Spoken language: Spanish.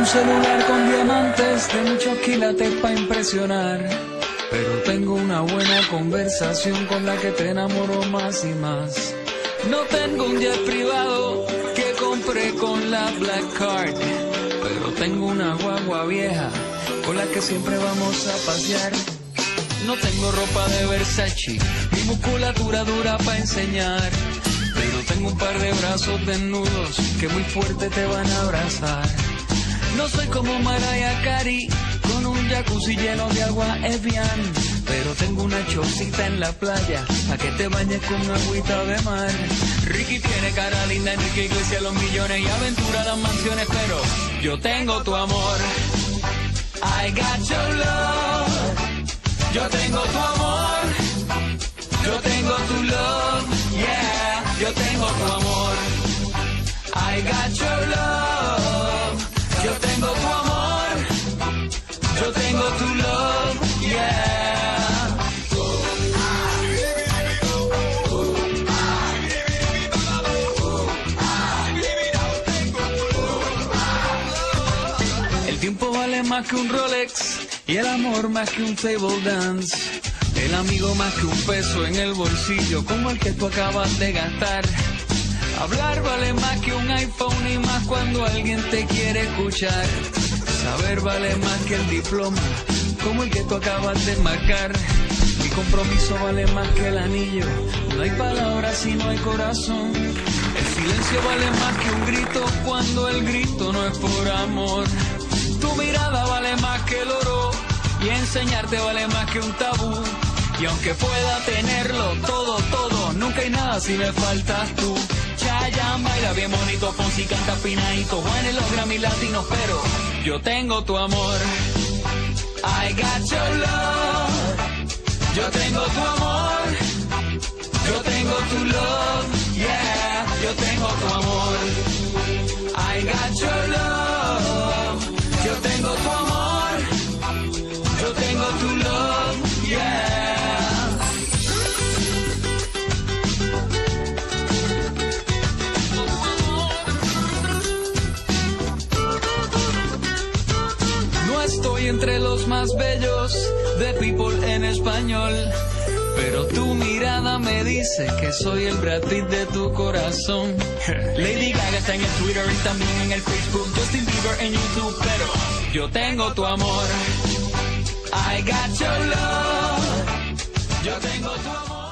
celular con diamantes de muchos quilates para impresionar, pero tengo una buena conversación con la que te enamoro más y más. No tengo un jet privado que compré con la Black Card, pero tengo una guagua vieja con la que siempre vamos a pasear. No tengo ropa de Versace, mi musculatura dura para enseñar, pero tengo un par de brazos desnudos que muy fuerte te van a abrazar. No soy como Mariah Carey, con un jacuzzi lleno de agua Evian, pero tengo una chocita en la playa, pa' que te bañes con agüita de mar. Ricky tiene cara linda, Enrique Iglesias los millones y aventura las mansiones, pero yo tengo tu amor. I got your love. Yo tengo tu amor. Yo tengo tu love. Yeah, yo tengo tu amor. I got your love. Yo tengo tu amor. Yo tengo tu love. Yeah. El tiempo vale más que un Rolex y el amor más que un table dance. El amigo más que un peso en el bolsillo como el que tú acabas de gastar. Hablar vale más que un iPhone y más cuando alguien te quiere escuchar. Saber vale más que el diploma como el que tú acabas de marcar. Mi compromiso vale más que el anillo. No hay palabras si no hay corazón. El silencio vale más que un grito cuando el grito no es por amor. Tu mirada vale más que el oro y enseñarte vale más que un tabú. Y aunque pueda tenerlo todo, todo, nunca hay nada si me faltas tú. Chayanne baila bien bonito, Fonsi canta finadito, Juan en los Grammy latinos, pero yo tengo tu amor. I got your love. Yo tengo tu amor. Yo tengo tu love. Yeah, yo tengo tu amor. I got your love. Yo tengo tu amor. Yo tengo tu love. Yeah. Estoy entre los más bellos de People en español, pero tu mirada me dice que soy el Brad Pitt de tu corazón. Lady Gaga está en el Twitter y también en el Facebook, Justin Bieber en YouTube, pero yo tengo tu amor. I got your love. Yo tengo tu amor.